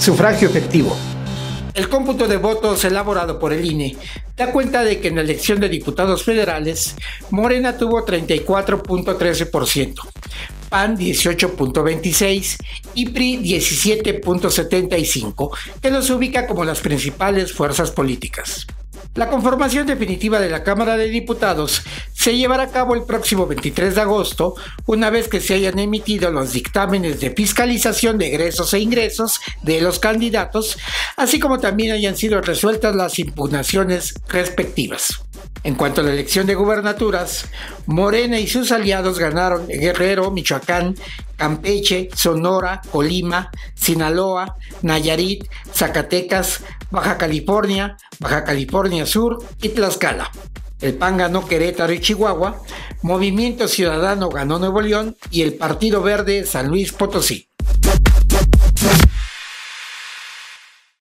Sufragio efectivo. El cómputo de votos elaborado por el INE da cuenta de que en la elección de diputados federales, Morena tuvo 34.13%, PAN 18.26% y PRI 17.75%, que los ubica como las principales fuerzas políticas. La conformación definitiva de la Cámara de Diputados se llevará a cabo el próximo 23 de agosto, una vez que se hayan emitido los dictámenes de fiscalización de egresos e ingresos de los candidatos, así como también hayan sido resueltas las impugnaciones respectivas. En cuanto a la elección de gubernaturas, Morena y sus aliados ganaron Guerrero, Michoacán, Campeche, Sonora, Colima, Sinaloa, Nayarit, Zacatecas, Baja California Sur y Tlaxcala. El PAN ganó Querétaro y Chihuahua, Movimiento Ciudadano ganó Nuevo León y el Partido Verde San Luis Potosí.